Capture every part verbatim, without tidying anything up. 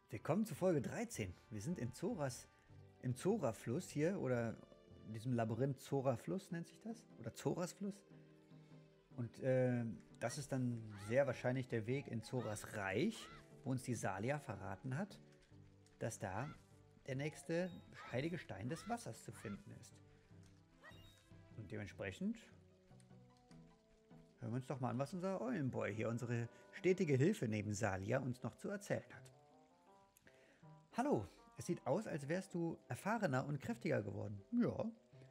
Willkommen zu Folge dreizehn. Wir sind in Zoras, im Zora-Fluss hier, oder in diesem Labyrinth Zora-Fluss nennt sich das, oder Zoras-Fluss. Und äh, das ist dann sehr wahrscheinlich der Weg in Zoras Reich, wo uns die Salia verraten hat, dass da der nächste heilige Stein des Wassers zu finden ist. Und dementsprechend hören wir uns doch mal an, was unser Eulenboy hier, unsere stetige Hilfe neben Salia, uns noch zu erzählen hat. Hallo, es sieht aus, als wärst du erfahrener und kräftiger geworden. Ja.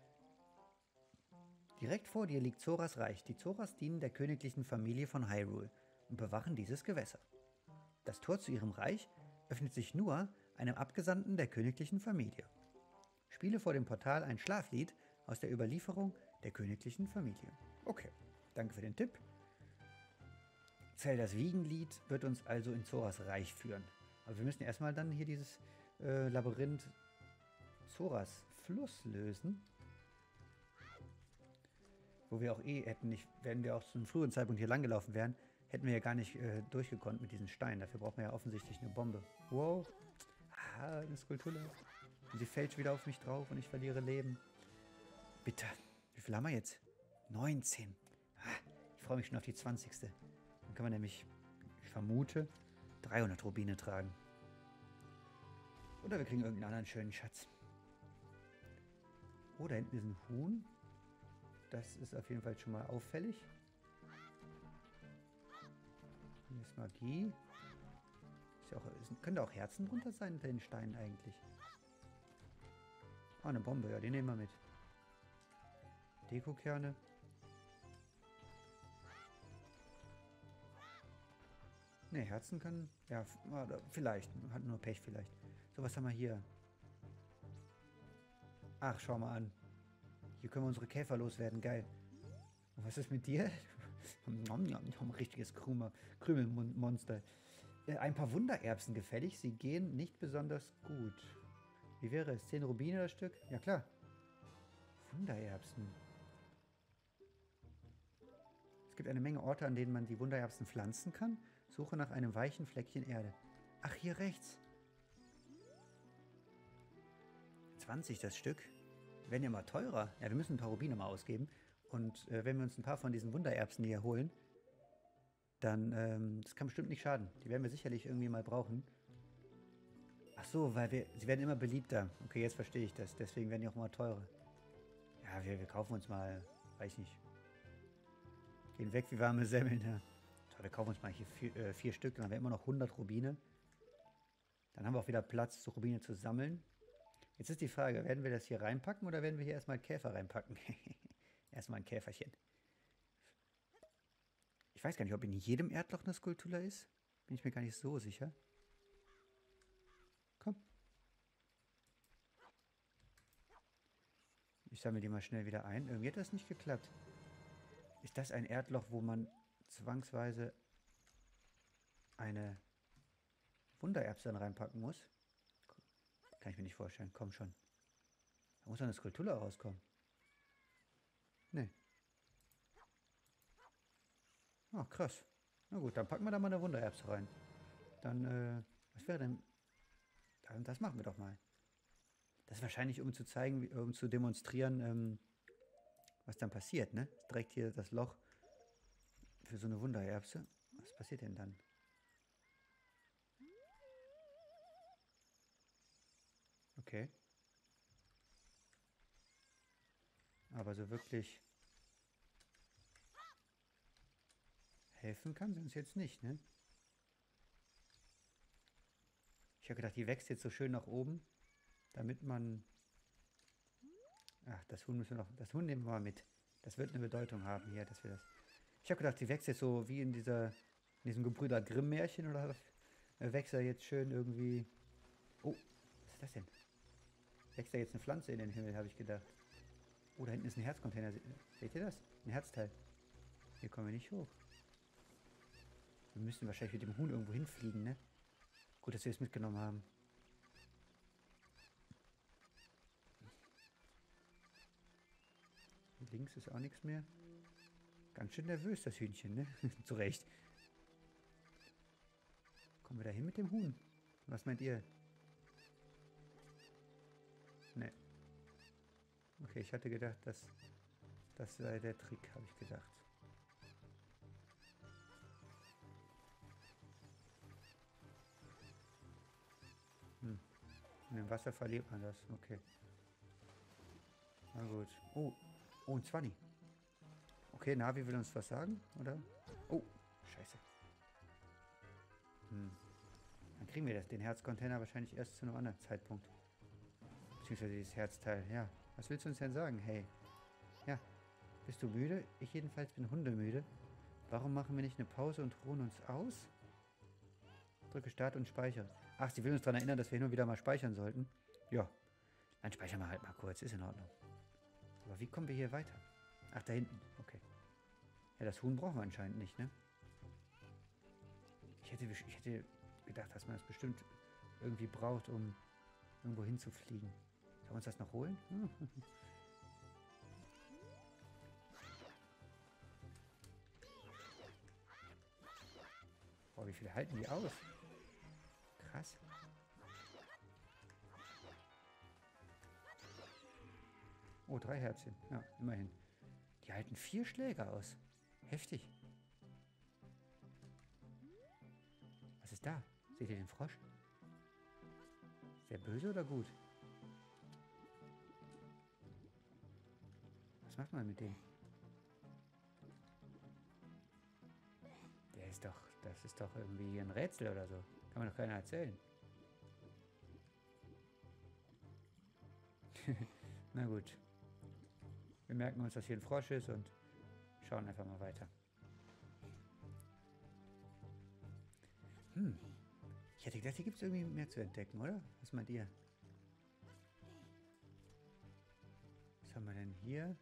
Direkt vor dir liegt Zoras Reich. Die Zoras dienen der königlichen Familie von Hyrule und bewachen dieses Gewässer. Das Tor zu ihrem Reich öffnet sich nur einem Abgesandten der königlichen Familie. Spiele vor dem Portal ein Schlaflied aus der Überlieferung der königlichen Familie. Okay, danke für den Tipp. Zeldas Wiegenlied wird uns also in Zoras Reich führen. Aber wir müssen erstmal dann hier dieses äh, Labyrinth Zoras Fluss lösen. Wo wir auch eh hätten nicht, wenn wir auch zu einem früheren Zeitpunkt hier langgelaufen wären, hätten wir ja gar nicht äh, durchgekonnt mit diesen Steinen. Dafür brauchen wir ja offensichtlich eine Bombe. Wow. Ah, eine Skulptur. Und sie fällt wieder auf mich drauf und ich verliere Leben. Bitte. Wie viel haben wir jetzt? neunzehn. Ah, ich freue mich schon auf die zwanzigste. Dann kann man nämlich, ich vermute, dreihundert Rubine tragen. Oder wir kriegen irgendeinen anderen schönen Schatz. Oh, da hinten ist ein Huhn. Das ist auf jeden Fall schon mal auffällig. Hier ist Magie. Ist ja auch, ist, können da auch Herzen drunter sein unter den Steinen eigentlich? Ah, eine Bombe, ja, die nehmen wir mit. Dekokerne. Ne, Herzen können... Ja, vielleicht. Hat nur Pech vielleicht. So, was haben wir hier? Ach, schau mal an. Hier können wir unsere Käfer loswerden. Geil. Und was ist mit dir? Ein richtiges Krümelmonster. Ein paar Wundererbsen gefällig. Sie gehen nicht besonders gut. Wie wäre es? zehn Rubine das Stück? Ja, klar. Wundererbsen. Es gibt eine Menge Orte, an denen man die Wundererbsen pflanzen kann. Suche nach einem weichen Fleckchen Erde. Ach, hier rechts. zwanzig das Stück. Werden ja mal teurer. Ja, wir müssen ein paar Rubine mal ausgeben. Und äh, wenn wir uns ein paar von diesen Wundererbsen hier holen, dann, ähm, das kann bestimmt nicht schaden. Die werden wir sicherlich irgendwie mal brauchen. Ach so, weil wir, sie werden immer beliebter. Okay, jetzt verstehe ich das. Deswegen werden die auch mal teurer. Ja, wir, wir kaufen uns mal, weiß nicht. Gehen weg wie warme Semmeln, ja. So, wir kaufen uns mal hier vier, äh, vier Stück, dann haben wir immer noch hundert Rubine. Dann haben wir auch wieder Platz, so Rubine zu sammeln. Jetzt ist die Frage, werden wir das hier reinpacken oder werden wir hier erstmal einen Käfer reinpacken? Erstmal ein Käferchen. Ich weiß gar nicht, ob in jedem Erdloch eine Skulptur ist. Bin ich mir gar nicht so sicher. Komm. Ich sammle die mal schnell wieder ein. Irgendwie hat das nicht geklappt. Ist das ein Erdloch, wo man zwangsweise eine Wundererbse dann reinpacken muss? Kann ich mir nicht vorstellen. Komm schon. Da muss doch eine Skulptur rauskommen. Nee. Ah, krass. Na gut, dann packen wir da mal eine Wundererbse rein. Dann, äh, was wäre denn... Das machen wir doch mal. Das ist wahrscheinlich, um zu zeigen, um zu demonstrieren, ähm, was dann passiert, ne? Direkt hier das Loch für so eine Wundererbse. Was passiert denn dann? Okay. Aber so wirklich helfen kann sie uns jetzt nicht, ne? Ich habe gedacht, die wächst jetzt so schön nach oben, damit man... Ach, das Huhn müssen wir noch... Das Huhn nehmen wir mal mit. Das wird eine Bedeutung haben hier, dass wir das... Ich habe gedacht, die wächst jetzt so wie in dieser... In diesem Gebrüder Grimm-Märchen, oder wächst er jetzt schön irgendwie... Oh, was ist das denn? Wächst da jetzt eine Pflanze in den Himmel, habe ich gedacht. Oh, da hinten ist ein Herzcontainer. Seht ihr das? Ein Herzteil. Hier kommen wir nicht hoch. Wir müssen wahrscheinlich mit dem Huhn irgendwo hinfliegen, ne? Gut, dass wir es mitgenommen haben. Links ist auch nichts mehr. Ganz schön nervös, das Hühnchen, ne? Zu Recht. Kommen wir da hin mit dem Huhn? Was meint ihr? Ne. Okay, ich hatte gedacht, dass das sei der Trick, habe ich gedacht. Hm. Und im Wasser verliert man das. Okay. Na gut. Oh, oh, ein zwanzig. Okay, Navi will uns was sagen, oder? Oh, scheiße. Hm. Dann kriegen wir das, den Herzcontainer wahrscheinlich erst zu einem anderen Zeitpunkt. Beziehungsweise dieses Herzteil. Ja, was willst du uns denn sagen? Hey. Ja, bist du müde? Ich jedenfalls bin hundemüde. Warum machen wir nicht eine Pause und ruhen uns aus? Drücke Start und speichere. Ach, sie will uns daran erinnern, dass wir hin und wieder mal speichern sollten. Ja, dann speichern wir halt mal kurz. Ist in Ordnung. Aber wie kommen wir hier weiter? Ach, da hinten. Okay. Ja, das Huhn brauchen wir anscheinend nicht, ne? Ich hätte, ich hätte gedacht, dass man das bestimmt irgendwie braucht, um irgendwo hinzufliegen. Sollen wir uns das noch holen? Hm. Boah, wie viele halten die aus? Krass. Oh, drei Herzchen. Ja, immerhin. Die halten vier Schläge aus. Heftig. Was ist da? Seht ihr den Frosch? Ist der böse oder gut? Was macht man mit dem? Der ist doch, das ist doch irgendwie ein Rätsel oder so. Kann mir doch keiner erzählen. Na gut. Wir merken uns, dass hier ein Frosch ist und schauen einfach mal weiter. Hm. Ich hätte gedacht, hier gibt es irgendwie mehr zu entdecken, oder? Was meint ihr? Was haben wir denn hier?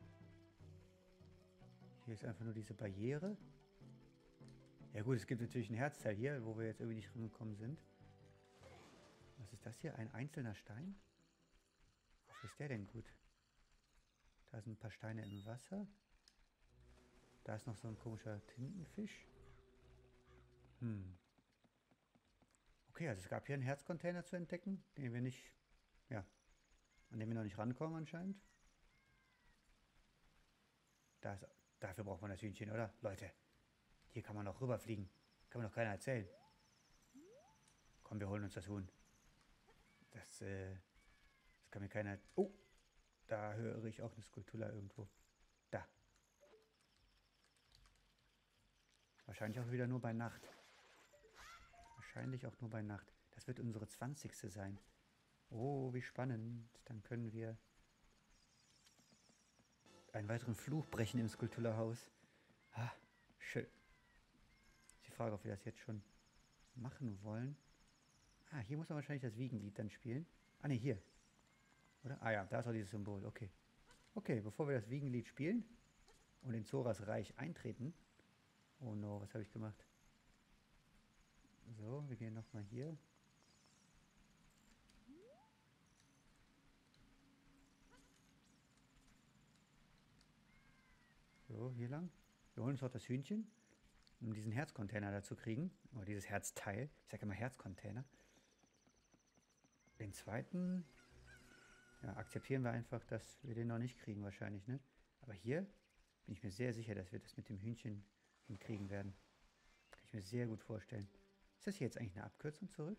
Hier ist einfach nur diese Barriere. Ja gut, es gibt natürlich ein Herzteil hier, wo wir jetzt irgendwie nicht rumgekommen sind. Was ist das hier? Ein einzelner Stein? Wofür ist der denn gut? Da sind ein paar Steine im Wasser. Da ist noch so ein komischer Tintenfisch. Hm. Okay, also es gab hier einen Herzcontainer zu entdecken, den wir nicht, ja, an dem wir noch nicht rankommen anscheinend. Da ist, dafür braucht man das Hühnchen, oder? Leute, hier kann man doch rüberfliegen. Kann mir doch keiner erzählen. Komm, wir holen uns das Huhn. Das, äh, das kann mir keiner... Oh, da höre ich auch eine Skulptura irgendwo. Da. Wahrscheinlich auch wieder nur bei Nacht. Wahrscheinlich auch nur bei Nacht. Das wird unsere zwanzigste sein. Oh, wie spannend. Dann können wir einen weiteren Fluch brechen im Skulpturhaus. Ah, schön. Ist die Frage, ob wir das jetzt schon machen wollen. Ah, hier muss man wahrscheinlich das Wiegenlied dann spielen. Ah, ne, hier. Oder? Ah ja, da ist auch dieses Symbol. Okay. Okay, bevor wir das Wiegenlied spielen und in Zoras Reich eintreten. Oh no, was habe ich gemacht? So, wir gehen nochmal hier. So, hier lang. Wir holen uns auch das Hühnchen, um diesen Herzcontainer da zu kriegen. Oder dieses Herzteil. Ich sage immer Herzcontainer. Den zweiten, ja, akzeptieren wir einfach, dass wir den noch nicht kriegen wahrscheinlich, ne? Aber hier bin ich mir sehr sicher, dass wir das mit dem Hühnchen hinkriegen werden. Kann ich mir sehr gut vorstellen. Ist das hier jetzt eigentlich eine Abkürzung zurück?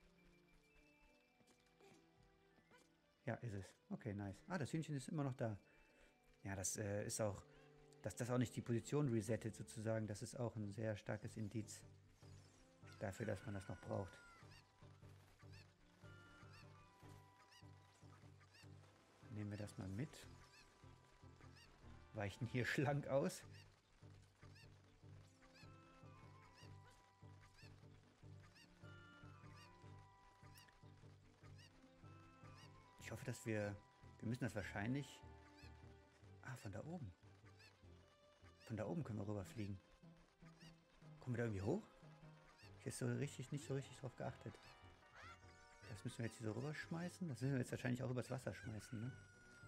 Ja, ist es. Okay, nice. Ah, das Hühnchen ist immer noch da. Ja, das äh, ist auch, dass das auch nicht die Position resettet sozusagen, das ist auch ein sehr starkes Indiz dafür, dass man das noch braucht. Nehmen wir das mal mit. Weichen hier schlank aus. Ich hoffe, dass wir... Wir müssen das wahrscheinlich... Ah, von da oben. Von da oben können wir rüberfliegen. Kommen wir da irgendwie hoch? Ich habe so richtig, nicht so richtig drauf geachtet. Das müssen wir jetzt hier so rüberschmeißen. Das müssen wir jetzt wahrscheinlich auch übers Wasser schmeißen, ne?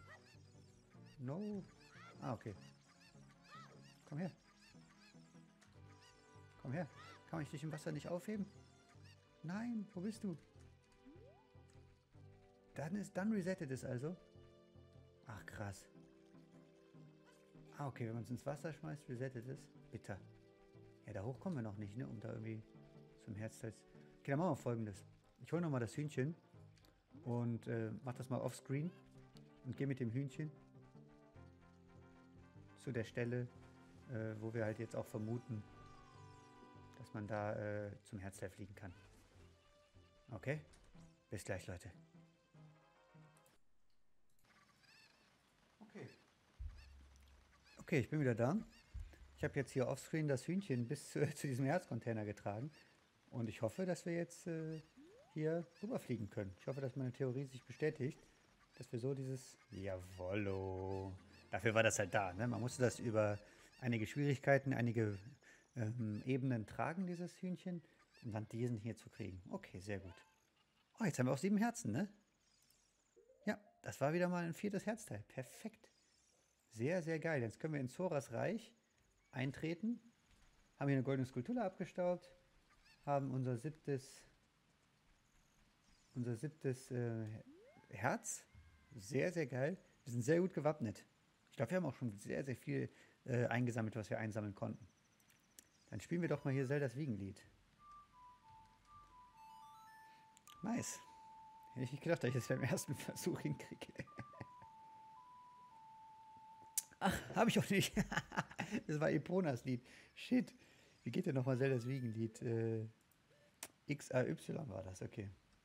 No. Ah, okay. Komm her. Komm her. Kann ich dich im Wasser nicht aufheben? Nein, wo bist du? Dann ist, dann resettet es also. Ach, krass. Ah, okay, wenn man es ins Wasser schmeißt, resettet es. Bitter. Ja, da hoch kommen wir noch nicht, ne? Um da irgendwie zum Herzteil. Okay, dann machen wir Folgendes. Ich hole nochmal das Hühnchen und äh, mach das mal offscreen und gehe mit dem Hühnchen zu der Stelle, äh, wo wir halt jetzt auch vermuten, dass man da äh, zum Herzteil fliegen kann. Okay? Bis gleich, Leute. Okay. Okay, ich bin wieder da. Ich habe jetzt hier offscreen das Hühnchen bis zu, zu diesem Herzcontainer getragen. Und ich hoffe, dass wir jetzt äh, hier rüberfliegen können. Ich hoffe, dass meine Theorie sich bestätigt, dass wir so dieses... Jawollo. Dafür war das halt da, ne? Man musste das über einige Schwierigkeiten, einige ähm, Ebenen tragen, dieses Hühnchen, um dann diesen hier zu kriegen. Okay, sehr gut. Oh, jetzt haben wir auch sieben Herzen, ne? Ja, das war wieder mal ein viertes Herzteil. Perfekt. Sehr, sehr geil. Jetzt können wir in Zoras Reich eintreten. Haben hier eine goldene Skulptur abgestaubt. Haben unser siebtes, unser siebtes äh, Herz. Sehr, sehr geil. Wir sind sehr gut gewappnet. Ich glaube, wir haben auch schon sehr, sehr viel äh, eingesammelt, was wir einsammeln konnten. Dann spielen wir doch mal hier Zeldas Wiegenlied. Nice. Hätte ich nicht gedacht, dass ich das beim ersten Versuch hinkriege. Ach, habe ich auch nicht. Das war Eponas Lied. Shit. Wie geht denn nochmal Zeldas Wiegenlied? Äh, X A Y war das, okay.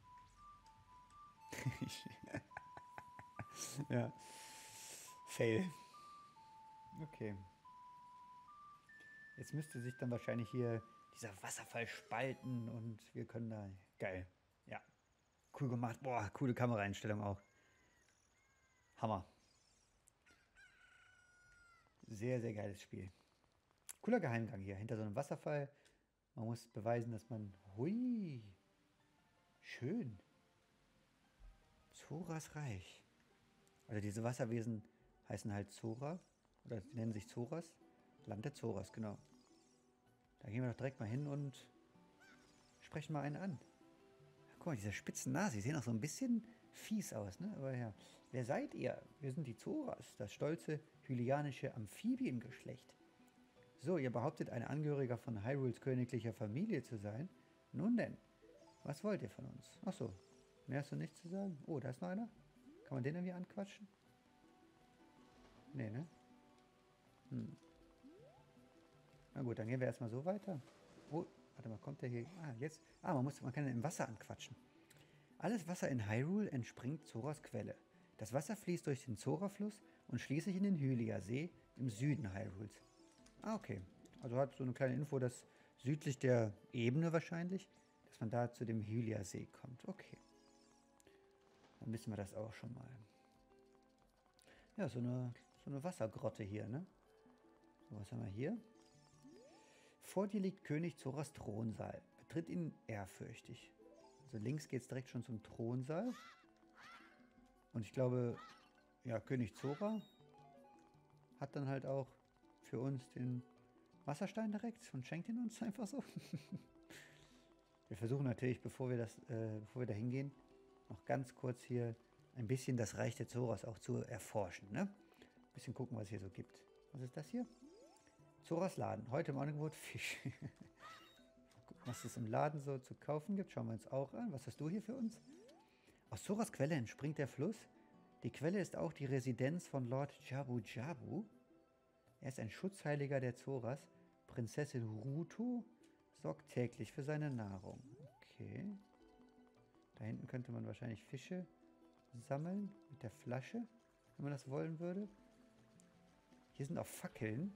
Ja. Fail. Okay. Jetzt müsste sich dann wahrscheinlich hier dieser Wasserfall spalten und wir können da... Geil. Ja. Cool gemacht. Boah, coole Kameraeinstellung auch. Hammer. Sehr, sehr geiles Spiel. Cooler Geheimgang hier, hinter so einem Wasserfall. Man muss beweisen, dass man... Hui. Schön. Zoras Reich. Also diese Wasserwesen heißen halt Zora. Oder die nennen sich Zoras. Land der Zoras, genau. Da gehen wir doch direkt mal hin und sprechen mal einen an. Guck mal, diese spitzen Nase, die sehen auch so ein bisschen fies aus, ne? Aber ja. Wer seid ihr? Wir sind die Zoras, das stolze hylianische Amphibiengeschlecht. So, ihr behauptet, ein Angehöriger von Hyrules königlicher Familie zu sein? Nun denn, was wollt ihr von uns? Achso, mehr hast du nichts zu sagen? Oh, da ist noch einer. Kann man den irgendwie anquatschen? Nee, ne? Hm. Na gut, dann gehen wir erstmal so weiter. Oh, warte mal, kommt der hier? Ah, jetzt. Ah, man, muss, man kann ihn im Wasser anquatschen. Alles Wasser in Hyrule entspringt Zoras Quelle. Das Wasser fließt durch den Zora-Fluss und schließlich in den Hylia-See im Süden Hyrules. Ah, okay. Also hat so eine kleine Info, dass südlich der Ebene wahrscheinlich, dass man da zu dem Hylia-See kommt. Okay. Dann wissen wir das auch schon mal. Ja, so eine, so eine Wassergrotte hier, ne? So, was haben wir hier? Vor dir liegt König Zoras Thronsaal. Betritt ihn ehrfürchtig. Also links geht es direkt schon zum Thronsaal. Und ich glaube, ja, König Zora hat dann halt auch für uns den Wasserstein direkt und schenkt ihn uns einfach so. Wir versuchen natürlich, bevor wir, das, äh, bevor wir da hingehen, noch ganz kurz hier ein bisschen das Reich der Zoras auch zu erforschen. Ne? Ein bisschen gucken, was es hier so gibt. Was ist das hier? Zoras Laden. Heute im Angebot Fisch. Gucken, was es im Laden so zu kaufen gibt. Schauen wir uns auch an. Was hast du hier für uns? Aus Zoras Quelle entspringt der Fluss. Die Quelle ist auch die Residenz von Lord Jabu Jabu. Er ist ein Schutzheiliger der Zoras. Prinzessin Ruto sorgt täglich für seine Nahrung. Okay. Da hinten könnte man wahrscheinlich Fische sammeln mit der Flasche, wenn man das wollen würde. Hier sind auch Fackeln.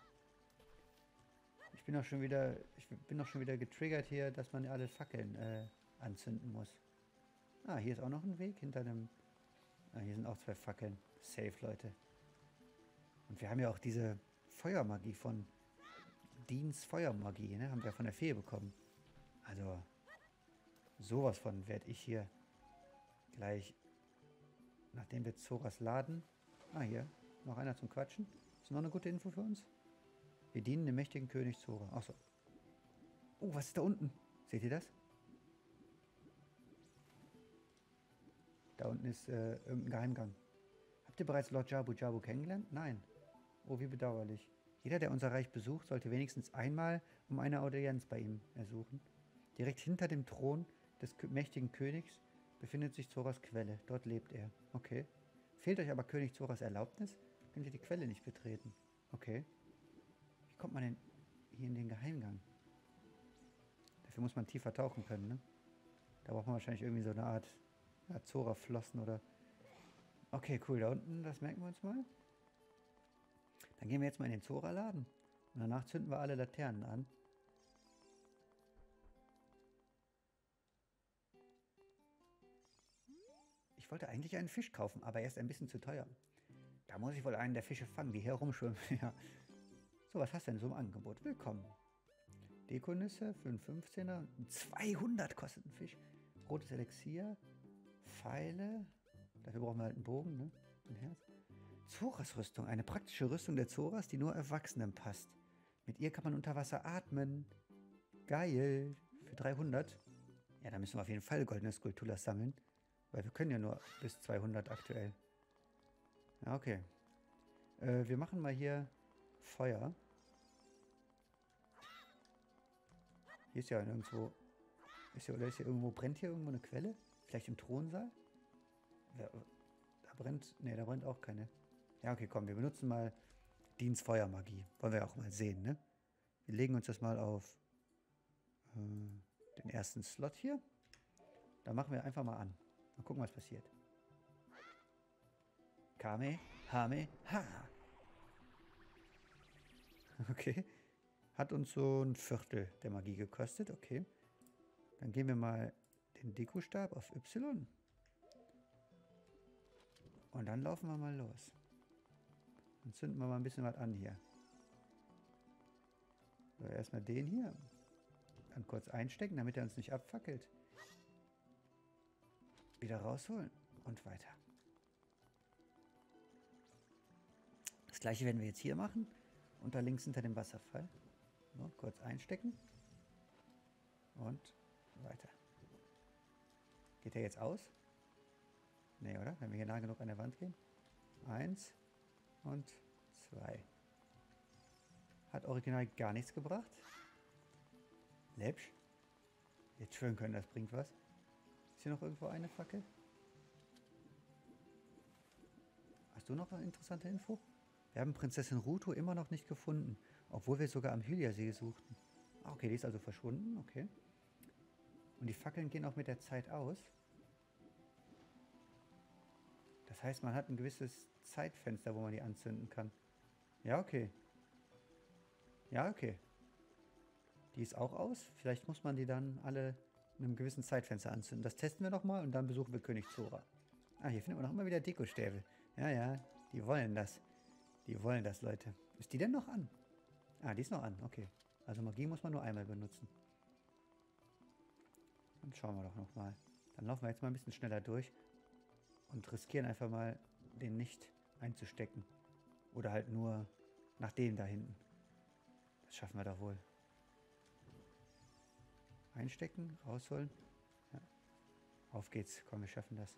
Ich bin auch schon wieder, ich bin auch schon wieder getriggert hier, dass man alle Fackeln äh, anzünden muss. Ah, hier ist auch noch ein Weg hinter dem... Ah, hier sind auch zwei Fackeln. Safe, Leute. Und wir haben ja auch diese Feuermagie von Deans Feuermagie, ne? Haben wir von der Fee bekommen. Also, sowas von werde ich hier gleich, nachdem wir Zoras laden... Ah, hier, noch einer zum Quatschen. Ist noch eine gute Info für uns? Wir dienen dem mächtigen König Zora. Achso. Oh, was ist da unten? Seht ihr das? Da unten ist äh, irgendein Geheimgang. Habt ihr bereits Lord Jabu Jabu kennengelernt? Nein. Oh, wie bedauerlich. Jeder, der unser Reich besucht, sollte wenigstens einmal um eine Audienz bei ihm ersuchen. Direkt hinter dem Thron des mächtigen Königs befindet sich Zoras Quelle. Dort lebt er. Okay. Fehlt euch aber König Zoras Erlaubnis, könnt ihr die Quelle nicht betreten. Okay. Wie kommt man denn hier in den Geheimgang? Dafür muss man tiefer tauchen können, ne? Da braucht man wahrscheinlich irgendwie so eine Art ja, Zora-Flossen oder... Okay, cool. Da unten, das merken wir uns mal. Dann gehen wir jetzt mal in den Zora-Laden. Und danach zünden wir alle Laternen an. Ich wollte eigentlich einen Fisch kaufen, aber er ist ein bisschen zu teuer. Da muss ich wohl einen der Fische fangen, die hier rumschwimmen. Ja. So, was hast du denn so im Angebot? Willkommen. Dekonüsse für einen fünfzehner. zweihundert kostet ein Fisch. Rotes Elixier. Pfeile. Dafür brauchen wir halt einen Bogen, ne? Ein Herz. Zoras Rüstung. Eine praktische Rüstung der Zoras, die nur Erwachsenen passt. Mit ihr kann man unter Wasser atmen. Geil. Für dreihundert. Ja, da müssen wir auf jeden Fall goldene Skulptulas sammeln. Weil wir können ja nur bis zweihundert aktuell. Ja, okay. Äh, wir machen mal hier Feuer. Hier ist ja nirgendwo... Ist hier, oder ist hier irgendwo... Brennt hier irgendwo eine Quelle? Vielleicht im Thronsaal? Da brennt... Ne, da brennt auch keine. Ja, okay, komm. Wir benutzen mal Deans Feuermagie. Wollen wir auch mal sehen, ne? Wir legen uns das mal auf äh, den ersten Slot hier. Da machen wir einfach mal an. Mal gucken, was passiert. Kame, Hame, Ha. Okay. Hat uns so ein Viertel der Magie gekostet. Okay. Dann gehen wir mal den Dekostab auf Y. Und dann laufen wir mal los. Und zünden wir mal ein bisschen was an hier. So, erstmal den hier. Dann kurz einstecken, damit er uns nicht abfackelt. Wieder rausholen und weiter. Das gleiche werden wir jetzt hier machen. Und da links hinter dem Wasserfall. So, kurz einstecken. Und weiter. Geht der jetzt aus? Nee, oder? Wenn wir hier nah genug an der Wand gehen. Eins und zwei. Hat original gar nichts gebracht. Läppsch. Jetzt schwören können, das bringt was. Ist hier noch irgendwo eine Fackel? Hast du noch eine interessante Info? Wir haben Prinzessin Ruto immer noch nicht gefunden, obwohl wir sogar am Hylia-See suchten. Ah, okay, die ist also verschwunden, okay. Und die Fackeln gehen auch mit der Zeit aus. Das heißt, man hat ein gewisses Zeitfenster, wo man die anzünden kann. Ja, okay. Ja, okay. Die ist auch aus. Vielleicht muss man die dann alle in einem gewissen Zeitfenster anzünden. Das testen wir nochmal und dann besuchen wir König Zora. Ah, hier findet man noch immer wieder Dekostäbe. Ja, ja, die wollen das. Die wollen das, Leute. Ist die denn noch an? Ah, die ist noch an, okay. Also Magie muss man nur einmal benutzen. Dann schauen wir doch nochmal. Dann laufen wir jetzt mal ein bisschen schneller durch und riskieren einfach mal, den nicht einzustecken. Oder halt nur nach dem da hinten. Das schaffen wir doch wohl. Einstecken, rausholen. Ja. Auf geht's. Komm, wir schaffen das.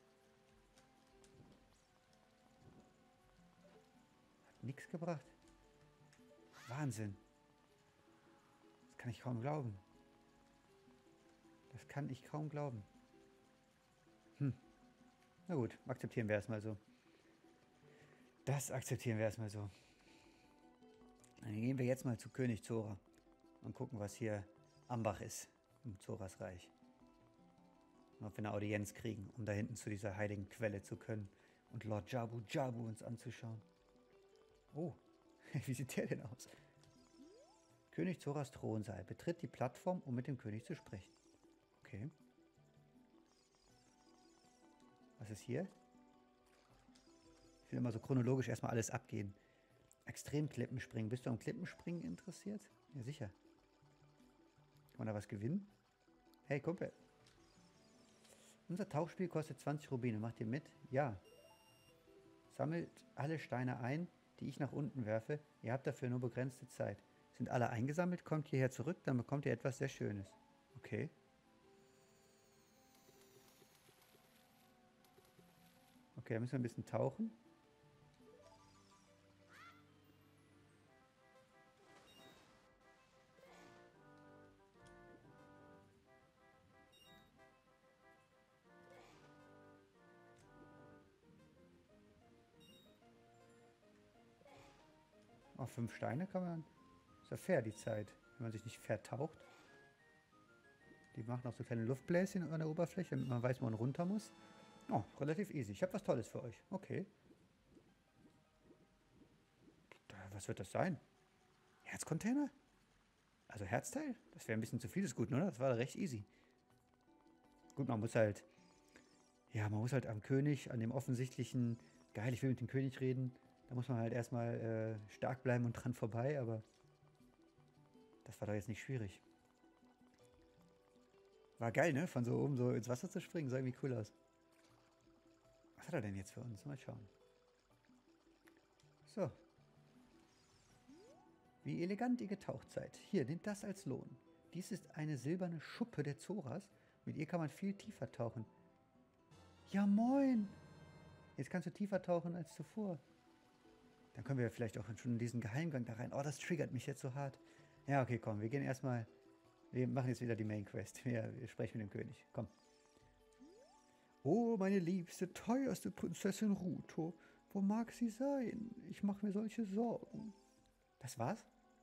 Hat nichts gebracht. Wahnsinn. Das kann ich kaum glauben. Das kann ich kaum glauben. Hm. Na gut, akzeptieren wir erstmal so. Das akzeptieren wir erstmal so. Dann gehen wir jetzt mal zu König Zora und gucken, was hier am Bach ist, im Zoras Reich. Und ob wir eine Audienz kriegen, um da hinten zu dieser heiligen Quelle zu können und Lord Jabu Jabu uns anzuschauen. Oh, wie sieht der denn aus? König Zoras Thronsaal. Betritt die Plattform, um mit dem König zu sprechen. Okay. Was ist hier? Ich will immer so chronologisch erstmal alles abgehen. Extremklippenspringen. Bist du am Klippenspringen interessiert? Ja, sicher. Kann man da was gewinnen? Hey, Kumpel. Unser Tauchspiel kostet zwanzig Rubine. Macht ihr mit? Ja. Sammelt alle Steine ein, die ich nach unten werfe. Ihr habt dafür nur begrenzte Zeit. Sind alle eingesammelt? Kommt hierher zurück, dann bekommt ihr etwas sehr Schönes. Okay. Okay, da müssen wir ein bisschen tauchen. Auf fünf Steine kann man... Ist ja fair, die Zeit, wenn man sich nicht vertaucht. Die machen auch so kleine Luftbläschen an der Oberfläche, damit man weiß, wo man runter muss. Oh, relativ easy. Ich habe was Tolles für euch. Okay. Da, was wird das sein? Herzcontainer? Also Herzteil? Das wäre ein bisschen zu viel des Guten, oder? Das war recht easy. Gut, man muss halt... Ja, man muss halt am König, an dem offensichtlichen... Geil, ich will mit dem König reden. Da muss man halt erstmal äh, stark bleiben und dran vorbei, aber... Das war doch jetzt nicht schwierig. War geil, ne? Von so oben so ins Wasser zu springen, sah irgendwie cool aus. Was hat er denn jetzt für uns? Mal schauen. So. Wie elegant ihr getaucht seid. Hier, nehmt das als Lohn. Dies ist eine silberne Schuppe der Zoras. Mit ihr kann man viel tiefer tauchen. Ja, moin! Jetzt kannst du tiefer tauchen als zuvor. Dann können wir vielleicht auch schon in diesen Geheimgang da rein. Oh, das triggert mich jetzt so hart. Ja, okay, komm, wir gehen erstmal... Wir machen jetzt wieder die Main Quest. Wir, wir sprechen mit dem König. Komm. Oh, meine liebste, teuerste Prinzessin Ruto. Wo mag sie sein? Ich mache mir solche Sorgen. Das war's?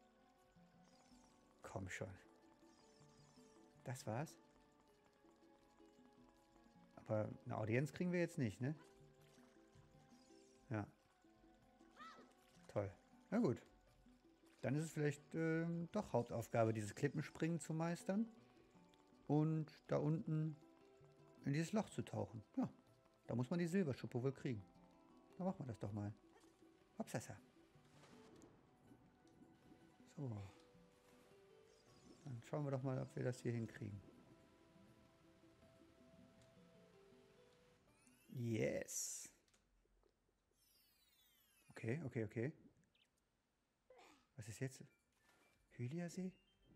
Komm schon. Das war's? Aber eine Audienz kriegen wir jetzt nicht, ne? Ja. Toll. Na gut. Dann ist es vielleicht äh, doch Hauptaufgabe, dieses Klippenspringen zu meistern. Und da unten in dieses Loch zu tauchen. Ja, da muss man die Silberschuppe wohl kriegen. Dann machen wir das doch mal. Hopsasa. So. Dann schauen wir doch mal, ob wir das hier hinkriegen. Yes. Okay, okay, okay. Was ist jetzt? Hyliasee?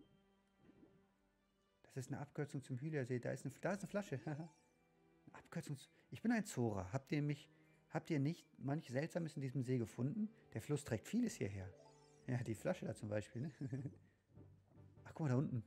Das ist eine Abkürzung zum Hyliasee. Da ist eine, da ist eine Flasche. Eine Abkürzung. Zu, ich bin ein Zora. Habt ihr mich, habt ihr nicht manch Seltsames in diesem See gefunden? Der Fluss trägt vieles hierher. Ja, die Flasche da zum Beispiel, ne? Ach, guck mal, da unten.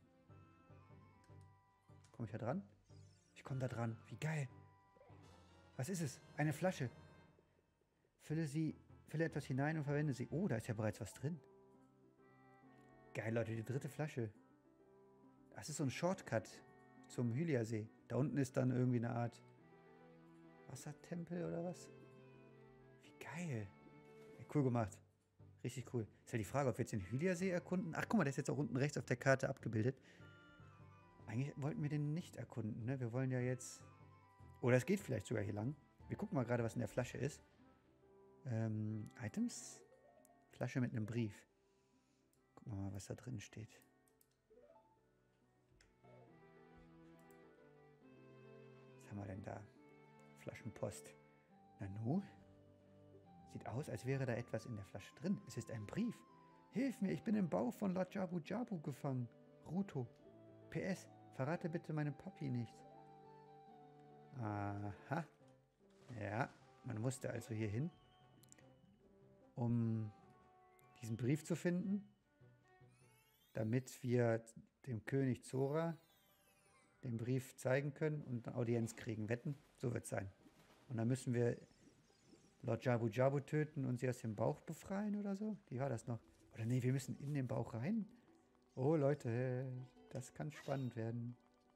Komme ich da dran? Ich komme da dran. Wie geil. Was ist es? Eine Flasche. Fülle sie, fülle etwas hinein und verwende sie. Oh, da ist ja bereits was drin. Geil, Leute, die dritte Flasche. Das ist so ein Shortcut zum Hyliasee. Da unten ist dann irgendwie eine Art Wassertempel oder was? Wie geil. Ja, cool gemacht. Richtig cool. Ist ja die Frage, ob wir jetzt den Hyliasee erkunden. Ach, guck mal, der ist jetzt auch unten rechts auf der Karte abgebildet. Eigentlich wollten wir den nicht erkunden, ne? Wir wollen ja jetzt... Oder es geht vielleicht sogar hier lang. Wir gucken mal gerade, was in der Flasche ist. Ähm, Items? Flasche mit einem Brief. Gucken wir mal, was da drin steht. Was haben wir denn da? Flaschenpost. Nanu? Sieht aus, als wäre da etwas in der Flasche drin. Es ist ein Brief. Hilf mir, ich bin im Bauch von Lord Jabu Jabu gefangen. Ruto. P S. Verrate bitte meinem Papi nichts. Aha. Ja, man musste also hier hin, um diesen Brief zu finden, damit wir dem König Zora den Brief zeigen können und eine Audienz kriegen. Wetten? So wird es sein. Und dann müssen wir Lord Jabu Jabu töten und sie aus dem Bauch befreien oder so? Wie war das noch? Oder nee, wir müssen in den Bauch rein? Oh Leute, das kann spannend werden.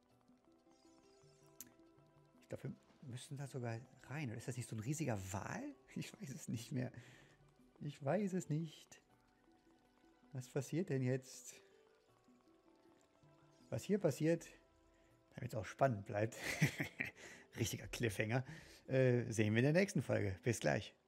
Ich glaube, wir müssen da sogar rein. Oder ist das nicht so ein riesiger Wal? Ich weiß es nicht mehr. Ich weiß es nicht. Was passiert denn jetzt? Was hier passiert, damit es auch spannend bleibt, richtiger Cliffhanger, äh, sehen wir in der nächsten Folge. Bis gleich.